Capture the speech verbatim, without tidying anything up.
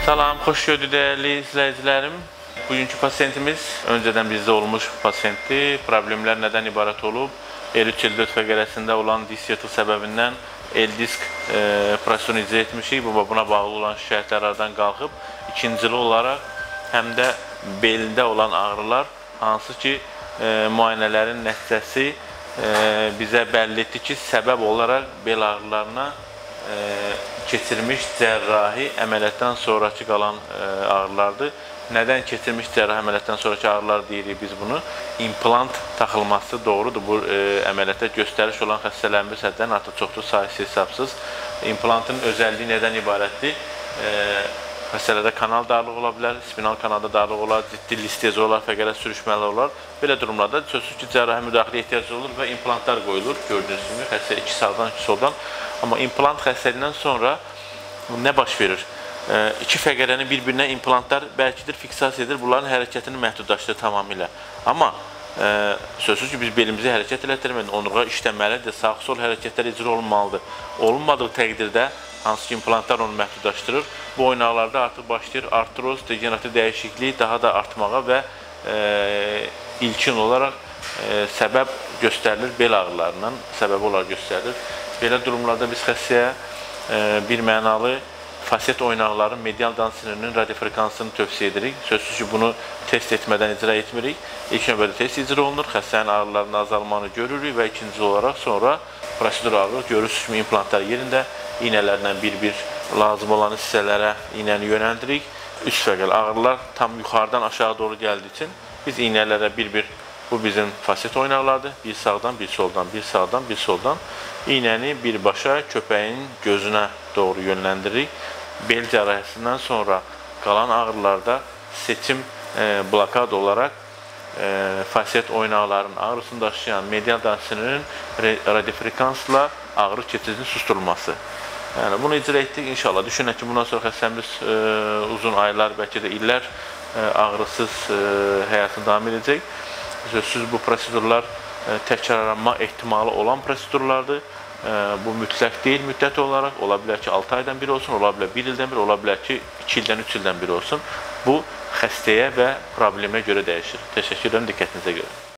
Salam, xoş gördük dəyərli izləyicilərim. Bugünkü pasiyentimiz öncədən bizdə olmuş pasiyentdir. Problemlər nədən ibarət olub? el üç el dörd fəqərəsində olan disk yırtığı səbəbindən el disk e, prosedurunu icra etmişik. Bu, buna bağlı olan şikayətlər aradan qalxıb. İkincili olaraq həm də belində olan ağrılar, hansı ki e, müayinələrin nəticəsi e, bizə bəlli etdi ki, səbəb olaraq bel ağrılarına e, keçirilmiş cərrahi əməliyyatdan sonraki qalan e, ağrılardır. Nədən keçirilmiş cərrahi əməliyyatdan sonraki ağrılar deyirik biz bunu? İmplant taxılması doğrudur. Bu e, əməliyyata göstəriş olan xəstələrimiz həddən artıq çoxdur, sayısı hesabsız. İmplantın özəlliyi nədən ibarətdir? E, Xəstələrdə kanal darlığı ola bilər, spinal kanalda darlıq olar, ciddi listezi olar, fəqərə sürüşməli olar. Belə durumlarda sözsüz ki, cərrahi müdaxilə ehtiyac olur və implantlar qoyulur. Gördüyünüz kimi, xəstə iki sağdan, iki soldan. Amma implant xəstəliyindən sonra nə baş verir? E, iki fəqərəni bir-birinə implantlar bəlkidir, fiksasiya edir, bunların hərəkətini məhdudlaşdırır tamamilə. Amma e, sözsüz ki, biz belimizi hərəkət elətdirməliyik, onurğa işləməlidir, sağ-sol hərəkətlər icra olunmalıdır. Olunmadığı təqdirdə hansı ki, implantlar onu məhdudlaşdırır. Bu oynaqlarda artıq başlayır artroz, degenerativ dəyişiklik daha da artmağa və e, ilkin olaraq e, səbəb göstərilir, bel ağrılarından səbəb olaraq göstərilir. Belə durumlarda biz xəstəyə e, bir mənalı fasiet oynaqların medial dan sinirinin radiofrekansını tövsiyə edirik. Sözsüz ki, bunu test etmədən icra etmirik. İlk növbədə test icra olunur, xəstənin ağrılarının azalmanı görürük və ikinci olaraq sonra prosedur ağrı görürsünüz kimi implantlar yerində iynələrlə bir-bir lazım olan hissələrə iynəni yönəldirik. Üst fəqəli ağrılar tam yuxarıdan aşağı doğru gəldiyi üçün biz iynələrə bir-bir, bu bizim fasiet oynaqlardır. Bir sağdan, bir soldan, bir sağdan, bir soldan iynəni birbaşa köpəyin gözünə doğru yönləndiririk. Bel cərrahisindən sonra qalan ağrılarda seçim e, blokad olaraq e, fasiet oynaqlarının ağrısını daşıyan medial dan sinirinin radiofrekansla ağrı keçidinin susturulması. Yəni, bunu icra etdik inşallah. Düşünək ki, bundan sonra xəstəmiz e, uzun aylar, bəlkə də illər e, ağrısız e, həyatını davam edəcək. Sözsüz bu prosedurlar e, təkrarlanma ehtimalı olan prosedurlardır. E, bu mütləq deyil müddət olaraq. Ola bilər ki, altı aydan biri olsun, ola bilər bir ildən biri, ola bilər ki, iki ildən, üç ildən biri olsun. Bu xəstəyə və problemə görə dəyişir. Təşəkkür edirəm diqqətinizə görə.